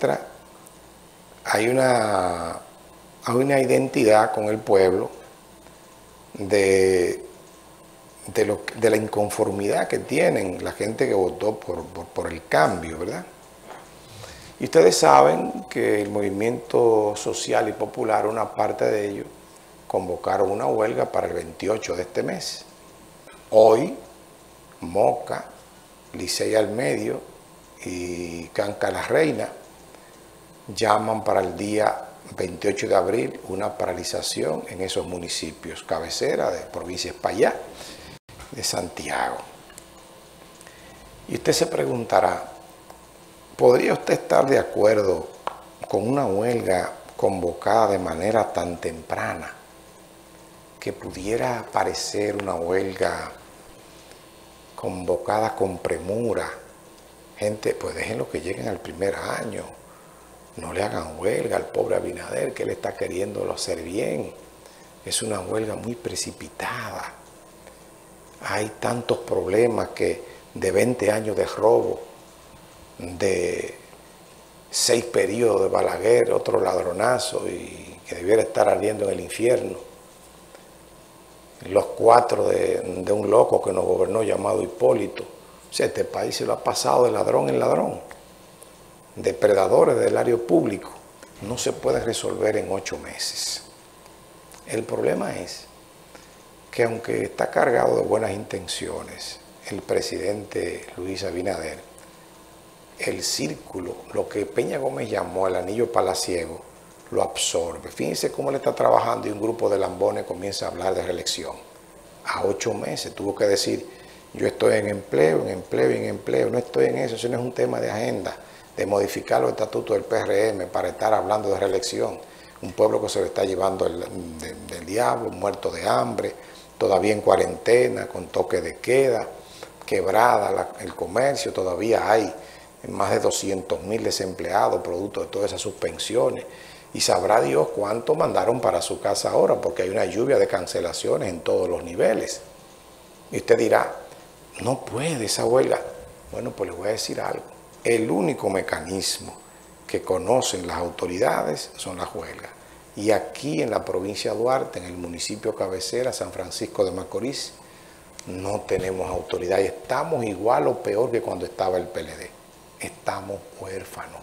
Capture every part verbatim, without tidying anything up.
hay una, hay una identidad con el pueblo de, de, lo, de la inconformidad que tienen la gente que votó por, por, por el cambio, ¿verdad? Y ustedes saben que el movimiento social y popular, una parte de ellos, convocaron una huelga para el veintiocho de este mes. Hoy, Moca, Licey al Medio y Canca la Reina llaman para el día veintiocho de abril una paralización en esos municipios, cabecera de provincia Espaillá, de Santiago. Y usted se preguntará, ¿podría usted estar de acuerdo con una huelga convocada de manera tan temprana que pudiera parecer una huelga convocada con premura? Gente, pues déjenlo que lleguen al primer año, no le hagan huelga al pobre Abinader, que él está queriéndolo hacer bien. Es una huelga muy precipitada. Hay tantos problemas que de veinte años de robo, de seis periodos de Balaguer, otro ladronazo y que debiera estar ardiendo en el infierno. Los cuatro de, de un loco que nos gobernó llamado Hipólito. O sea, este país se lo ha pasado de ladrón en ladrón, depredadores del área público. No se puede resolver en ocho meses. El problema es que aunque está cargado de buenas intenciones, el presidente Luis Abinader, el círculo, lo que Peña Gómez llamó el anillo palaciego, lo absorbe. Fíjense cómo le está trabajando y un grupo de lambones comienza a hablar de reelección. A ocho meses tuvo que decir, yo estoy en empleo, en empleo y en empleo. No estoy en eso, eso no es un tema de agenda, de modificar los estatutos del P R M para estar hablando de reelección. Un pueblo que se lo está llevando el, de, del diablo, muerto de hambre, todavía en cuarentena, con toque de queda, quebrada la, el comercio, todavía hay más de doscientos mil desempleados producto de todas esas suspensiones. Y sabrá Dios cuánto mandaron para su casa ahora, porque hay una lluvia de cancelaciones en todos los niveles. Y usted dirá, no puede esa huelga. Bueno, pues les voy a decir algo. El único mecanismo que conocen las autoridades son las huelgas. Y aquí en la provincia de Duarte, en el municipio cabecera, San Francisco de Macorís, no tenemos autoridad y estamos igual o peor que cuando estaba el P L D. Estamos huérfanos.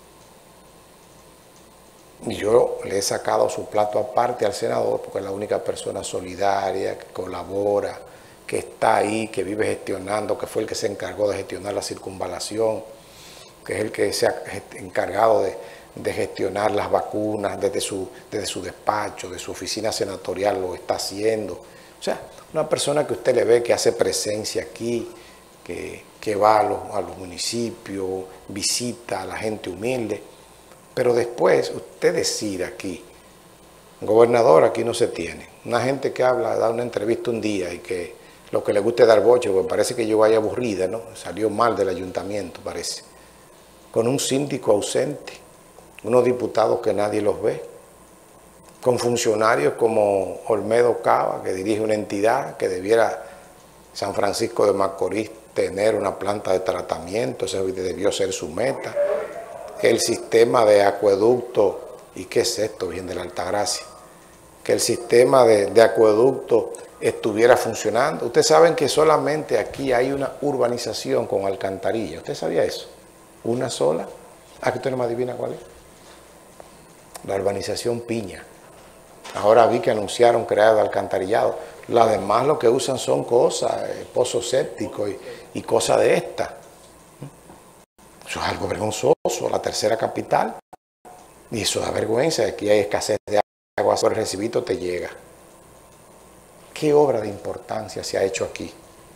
Y yo le he sacado su plato aparte al senador porque es la única persona solidaria, que colabora, que está ahí, que vive gestionando, que fue el que se encargó de gestionar la circunvalación, que es el que se ha encargado de, de gestionar las vacunas desde su, desde su despacho, de su oficina senatorial lo está haciendo. O sea, una persona que usted le ve que hace presencia aquí, que, que va a los, a los municipios, visita a la gente humilde. Pero después, usted decir aquí, gobernador aquí no se tiene. Una gente que habla, da una entrevista un día y que lo que le gusta es dar boche, porque parece que yo vaya aburrida, ¿no? Salió mal del ayuntamiento, parece. Con un síndico ausente, unos diputados que nadie los ve, con funcionarios como Olmedo Cava, que dirige una entidad que debiera San Francisco de Macorís tener una planta de tratamiento, ese debió ser su meta. Que el sistema de acueducto, ¿y qué es esto, bien de la Altagracia? Que el sistema de, de acueducto estuviera funcionando. Ustedes saben que solamente aquí hay una urbanización con alcantarilla. ¿Usted sabía eso? Una sola. Aquí usted no me adivina cuál es. La urbanización Piña. Ahora vi que anunciaron crear alcantarillado. Las demás lo que usan son cosas, eh, pozos sépticos y, y cosas de estas. Eso es algo vergonzoso, la tercera capital. Y eso da vergüenza, aquí hay escasez de agua, por el recibito te llega. ¿Qué obra de importancia se ha hecho aquí?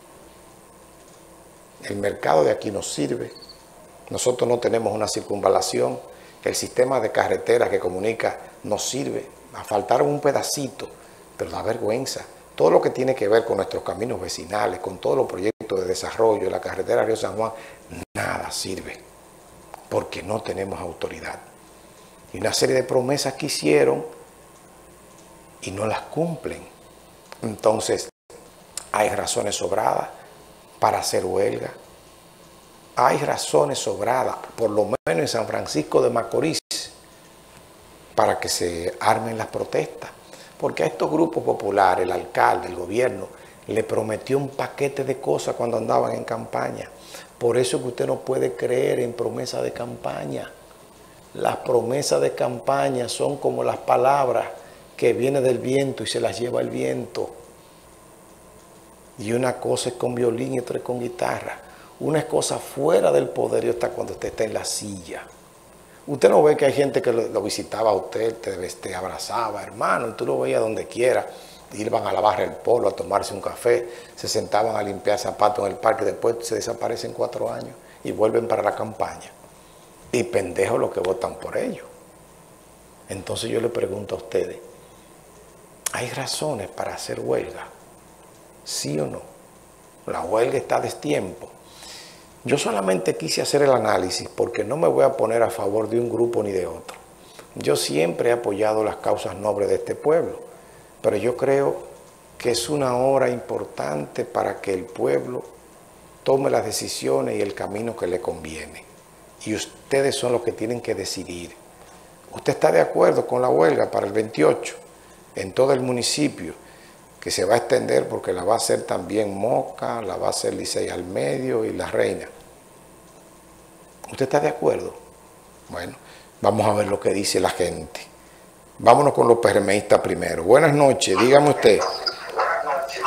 El mercado de aquí nos sirve. Nosotros no tenemos una circunvalación. El sistema de carreteras que comunica nos sirve. Faltaron un pedacito, pero da vergüenza. Todo lo que tiene que ver con nuestros caminos vecinales, con todos los proyectos de desarrollo, la carretera Río San Juan, nada sirve, porque no tenemos autoridad. Y una serie de promesas que hicieron y no las cumplen. Entonces, hay razones sobradas para hacer huelga. hay razones sobradas, por lo menos en San Francisco de Macorís, para que se armen las protestas. Porque a estos grupos populares, el alcalde, el gobierno, le prometió un paquete de cosas cuando andaban en campaña. Por eso que usted no puede creer en promesas de campaña. Las promesas de campaña son como las palabras que vienen del viento y se las lleva el viento. Y una cosa es con violín y otra es con guitarra. Una es cosa fuera del poder y otra cuando usted está en la silla. Usted no ve que hay gente que lo, lo visitaba a usted, te, te abrazaba, hermano, y tú lo veías donde quiera. Iban a la barra del polo a tomarse un café, se sentaban a limpiar zapatos en el parque, después se desaparecen cuatro años y vuelven para la campaña. Y pendejos los que votan por ellos. Entonces yo le pregunto a ustedes, ¿hay razones para hacer huelga? ¿Sí o no? La huelga está a destiempo. Yo solamente quise hacer el análisis porque no me voy a poner a favor de un grupo ni de otro. Yo siempre he apoyado las causas nobles de este pueblo, pero yo creo que es una hora importante para que el pueblo tome las decisiones y el camino que le conviene. Y ustedes son los que tienen que decidir. ¿Usted está de acuerdo con la huelga para el veintiocho en todo el municipio? Que se va a extender porque la va a hacer también Moca, la va a hacer Licey al Medio y La Reina. ¿Usted está de acuerdo? Bueno, vamos a ver lo que dice la gente. Vámonos con los PRMistas primero. Buenas noches, dígame usted. Buenas noches.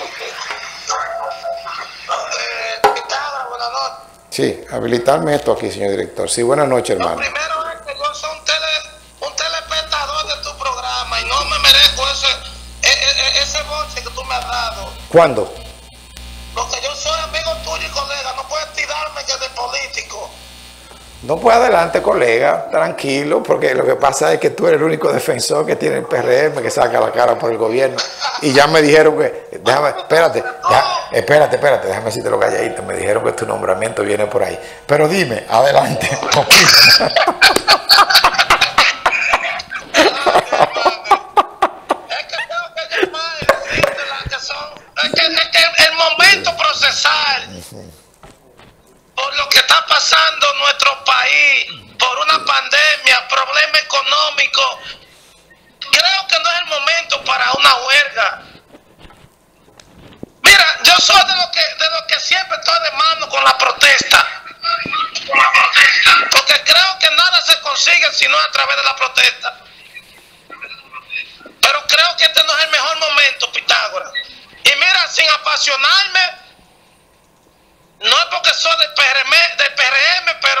Eh, Pitágoras, buenas noches. Sí, habilitarme esto aquí, señor director. Sí, buenas noches, hermano. Lo primero es que yo soy un, tele, un telespectador de tu programa y no me merezco ese, ese, ese boche que tú me has dado. ¿Cuándo? Porque yo soy amigo tuyo y colega, no puedes tirarme que de político. No, pues adelante, colega, tranquilo, porque lo que pasa es que tú eres el único defensor que tiene el P R M, que saca la cara por el gobierno. Y ya me dijeron que, déjame, espérate, ya, espérate, espérate, déjame decirte lo calladito, me dijeron que tu nombramiento viene por ahí. Pero dime, adelante. Es que tengo que llamar y decirte las que son. Es que, es que el momento procesal por lo que está pasando en nuestro país, por una pandemia, problema económico, creo que no es el momento para una huelga. Mira, yo soy de los que, de los que siempre estoy de mano con la protesta, porque creo que nada se consigue sino a través de la protesta. Pero creo que este no es el mejor momento, Pitágoras. Y mira, sin apasionarme, no es porque soy del P R M, del P R M, pero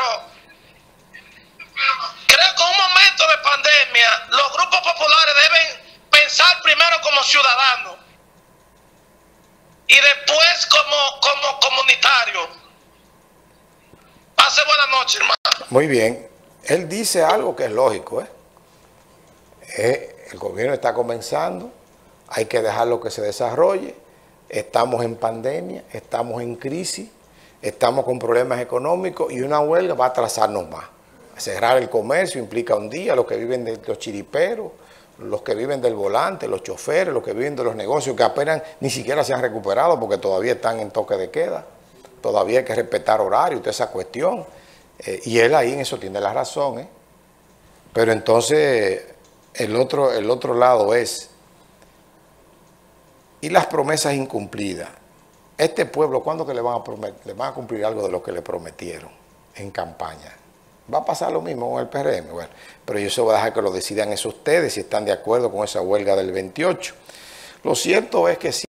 creo que en un momento de pandemia los grupos populares deben pensar primero como ciudadanos y después como, como comunitarios. Pase buenas noches, hermano. Muy bien. Él dice algo que es lógico, ¿eh? Eh, el gobierno está comenzando, hay que dejarlo que se desarrolle. Estamos en pandemia, estamos en crisis. Estamos con problemas económicos y una huelga va a atrasarnos más. Cerrar el comercio implica un día, los que viven de los chiriperos, los que viven del volante, los choferes, los que viven de los negocios que apenas ni siquiera se han recuperado porque todavía están en toque de queda. Todavía hay que respetar horario, toda esa cuestión. Eh, y él ahí en eso tiene la razón. ¿eh? Pero entonces el otro, el otro lado es, ¿y las promesas incumplidas? Este pueblo, ¿cuándo que le van a prometer, le van a cumplir algo de lo que le prometieron en campaña? ¿Va a pasar lo mismo con el P R M? Bueno, pero yo se voy a dejar que lo decidan eso ustedes, si están de acuerdo con esa huelga del veintiocho. Lo cierto es que sí.